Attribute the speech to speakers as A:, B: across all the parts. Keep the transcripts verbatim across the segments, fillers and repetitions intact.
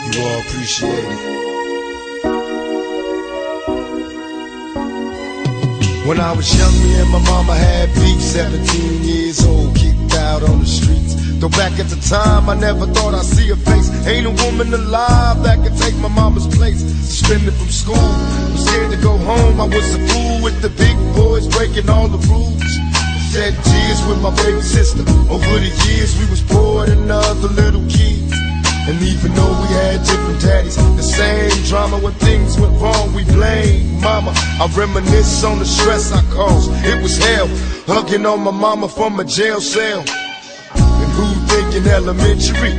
A: you all appreciate it. When I was young, me and my mama had beef, seventeen years old, kicked out on the streets. Though back at the time, I never thought I'd see her face. Ain't a woman alive that could take my mama's place. Suspended from school, I'm scared to go home. I was a fool with the big boys, breaking all the rules. Shed tears with my baby sister. Over the years, we was poor than other little kids. And even though we had different daddies, the same drama when things went wrong, we blame mama. I reminisce on the stress I caused. It was hell, hugging on my mama from a jail cell. And who thinking elementary?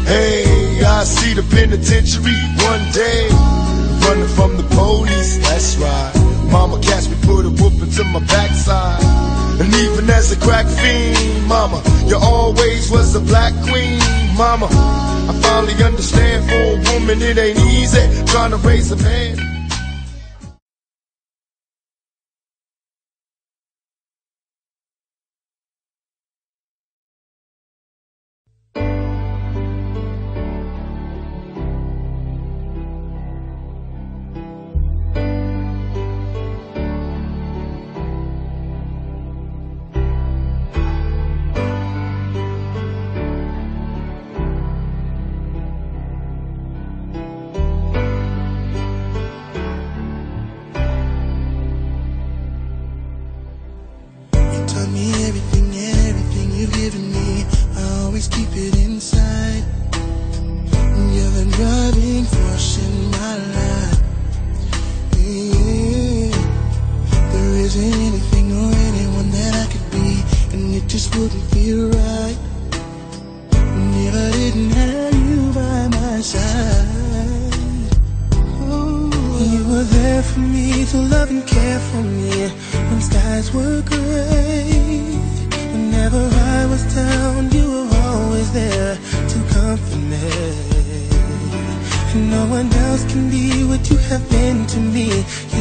A: Hey, I see the penitentiary one day. Running from the police, that's right. Mama catch me, put a whooping to my backside. And even as a crack fiend, mama, you always was a black queen, mama. I finally understand, for a woman it ain't easy trying to raise a man.
B: No one else can be what you have been to me.